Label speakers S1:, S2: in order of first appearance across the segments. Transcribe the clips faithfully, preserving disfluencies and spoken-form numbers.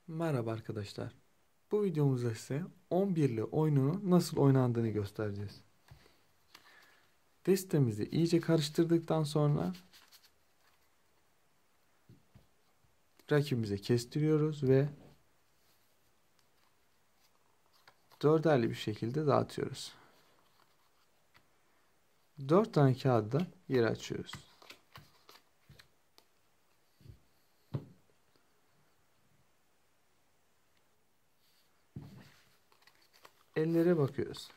S1: Merhaba arkadaşlar. Bu videomuzda size on birli oyununu nasıl oynandığını göstereceğiz. Destemizi iyice karıştırdıktan sonra rakibimize kestiriyoruz ve dörderli bir şekilde dağıtıyoruz. dört tane kağıdı da yere açıyoruz. Ellere bakıyoruz.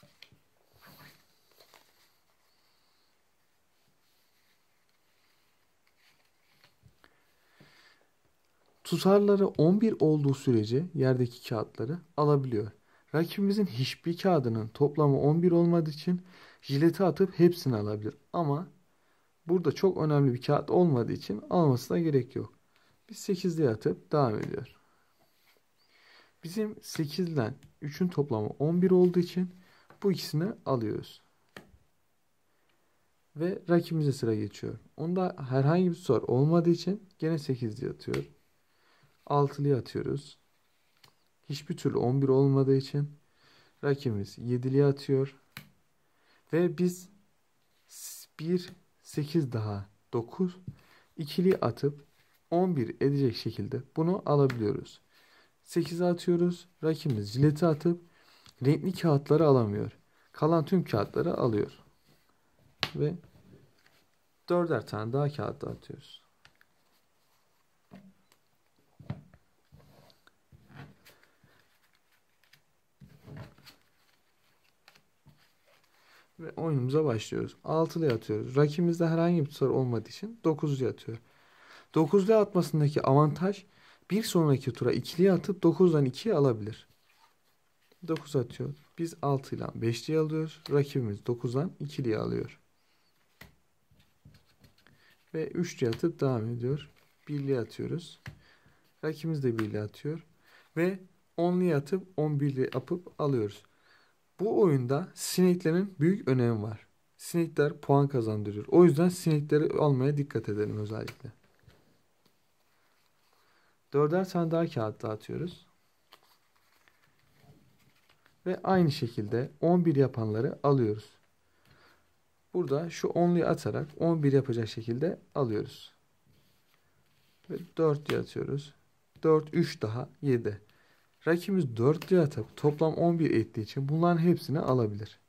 S1: Tutarları on bir olduğu sürece yerdeki kağıtları alabiliyor. Rakibimizin hiçbir kağıdının toplamı on bir olmadığı için jileti atıp hepsini alabilir. Ama burada çok önemli bir kağıt olmadığı için almasına gerek yok. Biz sekizliğe atıp devam ediyor. Bizim sekizden üçün toplamı on bir olduğu için bu ikisini alıyoruz. Ve rakibimize sıra geçiyor. Onda herhangi bir soru olmadığı için gene sekizliğe atıyor. altılıya atıyoruz. Hiçbir türlü on bir olmadığı için rakibimiz yediliye atıyor. Ve biz bir, sekiz daha dokuz, ikili atıp on bir edecek şekilde bunu alabiliyoruz. sekize atıyoruz. Rakibimiz jileti atıp renkli kağıtları alamıyor. Kalan tüm kağıtları alıyor. Ve dörder tane daha kağıt dağıtıyoruz. Ve oyunumuza başlıyoruz. altılıya atıyoruz. Rakibimizde herhangi bir soru olmadığı için dokuzluya atıyor. dokuzluya atmasındaki avantaj bir sonraki tura ikiliye atıp dokuzdan ikiye alabilir. dokuz atıyor. Biz altı ile beşliye alıyoruz. Rakibimiz dokuzdan ikiliye alıyor. Ve üçlüye atıp devam ediyor. birliye atıyoruz. Rakibimiz de birliye atıyor. Ve onluya atıp on birliye yapıp alıyoruz. Bu oyunda sineklerin büyük önemi var. Sinekler puan kazandırıyor. O yüzden sinekleri almaya dikkat edelim özellikle. Dörder tane daha kağıt dağıtıyoruz. Ve aynı şekilde on bir yapanları alıyoruz. Burada şu onluyu atarak on bir yapacak şekilde alıyoruz. Ve dörtlüye atıyoruz. dört, üç daha yedi. Rakibimiz dörtlüye atıp toplam on bir ettiği için bunların hepsini alabilir.